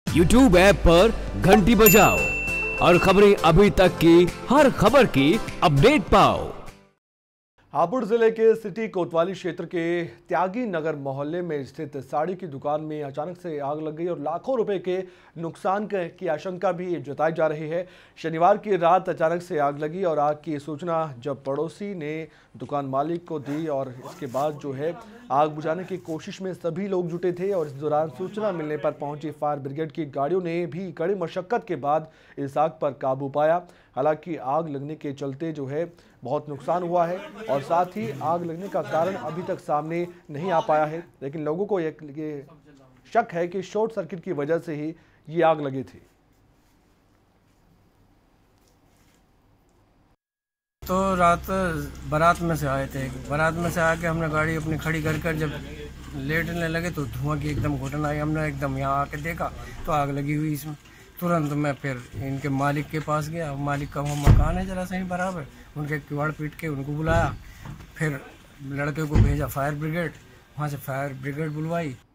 YouTube app पर घंटी बजाओ और खबरें अभी तक की हर खबर की अपडेट पाओ। हापुड़ जिले के सिटी कोतवाली क्षेत्र के त्यागी नगर मोहल्ले में स्थित साड़ी की दुकान में अचानक से आग लग गई और लाखों रुपए के नुकसान की आशंका भी जताई जा रही है। शनिवार की रात अचानक से आग लगी और आग की सूचना जब पड़ोसी ने दुकान मालिक को दी और इसके बाद जो है आग बुझाने की कोशिश में सभी लोग जुटे थे और इस दौरान सूचना मिलने पर पहुंची फायर ब्रिगेड की गाड़ियों ने भी कड़ी मशक्कत के बाद इस आग पर काबू पाया। हालांकि आग लगने के चलते जो है बहुत नुकसान हुआ है और साथ ही आग लगने का कारण अभी तक सामने नहीं आ पाया है, लेकिन लोगों को ये शक है कि शॉर्ट सर्किट की वजह से ही ये आग लगी थी। तो रात बारात में से आए थे। बारात में से आके हमने गाड़ी अपनी खड़ी कर जब लेटने लगे तो धुआं की एकदम घुटन आई। हमने एकदम यहाँ आके देखा तो आग लगी हुई इसमें। तुरंत मैं फिर इनके मालिक के पास गया। मालिक का वो मकान है जरा सही बराबर, उनके किवाड़ पीट के उनको बुलाया। फिर लड़के को भेजा फायर ब्रिगेड, वहाँ से फायर ब्रिगेड बुलवाई।